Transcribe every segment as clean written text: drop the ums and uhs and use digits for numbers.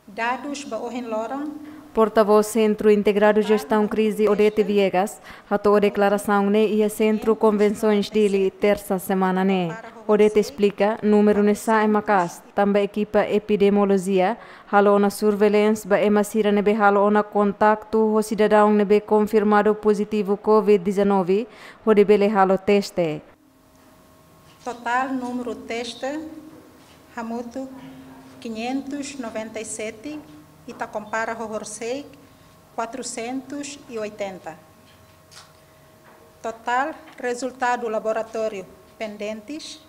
Dados baohin lorong. Porta-voz Centro Integrado Gestão Crise Odete Viegas, hatou a declaração ne e a Centro Convenções dele terça semana ne. Odete explica, número nessa é macas, também equipa epidemiologia, halo na surveillance ba emasira nebe halo na contacto o cidadão nebe confirmado positivo COVID-19, o debele halo teste. Total número teste, hamutu 597, e está compara com o Horsey 480. Total resultado laboratório pendentes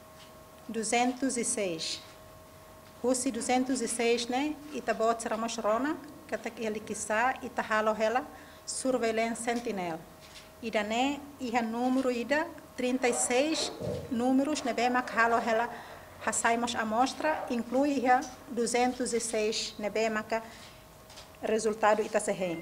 206. Husi 206 né? E tá bot seramos rona que tá ele quizá e tá halo ela surveillance sentinel. E da né e o número ida 36 números ne bem mak halo ela saímos a amostra, inclui 206 nebemaka resultado itaserrem.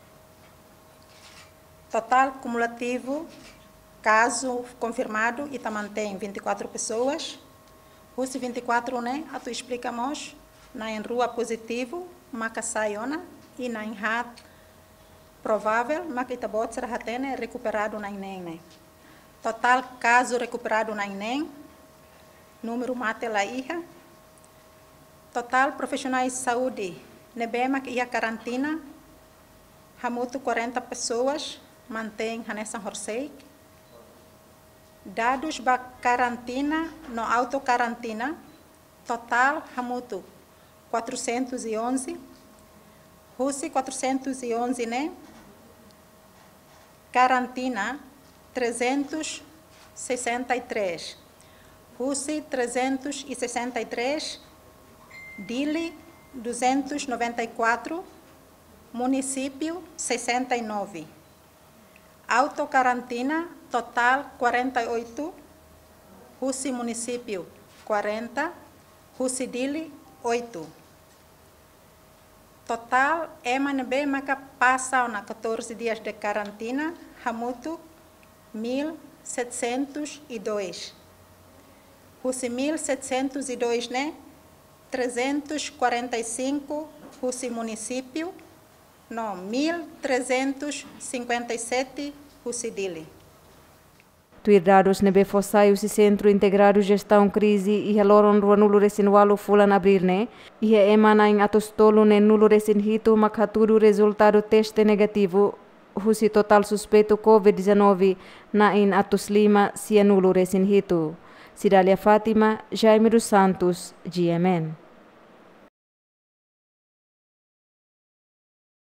Total cumulativo, caso confirmado, ita mantém 24 pessoas. Os 24, né, tu explicamos, na em rua positivo, maca saiona, e na em hat provável, maca ita bot será hatene recuperado na INEM, né. Total caso recuperado na INEM, número mate lá iha. Total profissionais de saúde, nebema que ia quarentena, hamuto 40 pessoas, mantém nessa Horsey. Dados ba quarentena, no auto-quarentena, total hamuto 411. Rusi 411, né? Quarentena 363. Husi 363, Dili 294, município 69. Autocarantina total 48, Husi município 40, Husi Dili 8. Total MNB maka passa na 14 dias de quarentena, hamutu 1702. Husi 1702, né? 345, Husi município, não, 1357, Husi Dili. Tuirdados nebe fossai o Centro Integrado Gestão Crise e haloron rua nulo resinualo fulan abrir ne, e emana em atostolo ne nulo resinhito makhaturu resultado teste negativo, Husi total suspeito COVID-19 na in Atos Lima, sia nulo resinhito. Cidália Fátima, Jaime dos Santos, GMN.